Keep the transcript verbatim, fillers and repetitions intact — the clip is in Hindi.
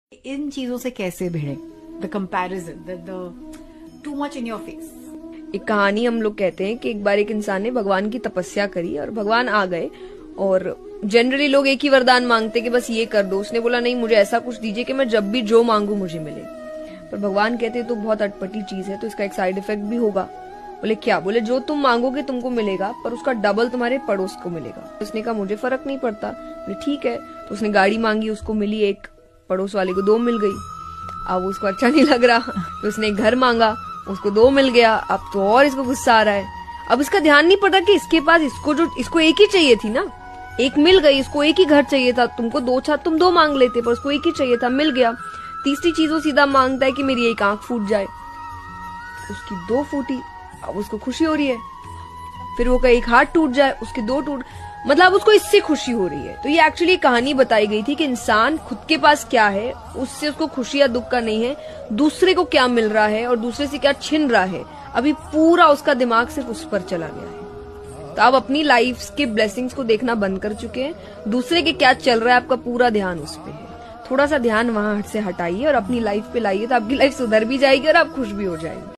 इन चीजों से कैसे भिड़े? The comparison, the too much in your face. एक कहानी हम लोग कहते हैं कि एक बार एक इंसान ने भगवान की तपस्या करी और भगवान आ गए। और जनरली लोग एक ही वरदान मांगते कि बस ये कर दो। उसने बोला नहीं, मुझे ऐसा कुछ दीजिए कि मैं जब भी जो मांगू मुझे मिले। पर भगवान कहते तो बहुत अटपटी चीज है, तो इसका एक साइड इफेक्ट भी होगा। बोले क्या? बोले जो तुम मांगोगे तुमको मिलेगा, पर उसका डबल तुम्हारे पड़ोस को मिलेगा। उसने कहा मुझे फर्क नहीं पड़ता। बोले ठीक है। तो उसने गाड़ी मांगी, उसको मिली एक, पड़ोस वाले को दो मिल गई। अब उसको अच्छा नहीं लग रहा, तो उसने घर मांगा, उसको दो मिल गया। अब तो और इसको गुस्सा आ रहा है। अब इसका ध्यान नहीं पड़ा कि इसके पास इसको जो इसको एक ही चाहिए थी ना, एक मिल गई। इसको एक ही घर चाहिए था, तुमको दो छत तुम दो मांग लेते, पर उसको एक ही चाहिए था, मिल गया। तीसरी चीज वो सीधा मांगता है कि मेरी एक आंख फूट जाए, उसकी दो फूटी, अब उसको खुशी हो रही है। फिर वो का एक हाथ टूट जाए, उसके दो टूट, मतलब उसको इससे खुशी हो रही है। तो ये एक्चुअली कहानी बताई गई थी कि इंसान खुद के पास क्या है उससे उसको खुशी या दुख का नहीं है, दूसरे को क्या मिल रहा है और दूसरे से क्या छिन रहा है, अभी पूरा उसका दिमाग सिर्फ उस पर चला गया है। तो आप अपनी लाइफ के ब्लेसिंग्स को देखना बंद कर चुके हैं, दूसरे के क्या चल रहा है आपका पूरा ध्यान उस पर है। थोड़ा सा ध्यान वहां से हटाइए और अपनी लाइफ पे लाइए, तो आपकी लाइफ सुधर भी जाएगी और आप खुश भी हो जाएंगे।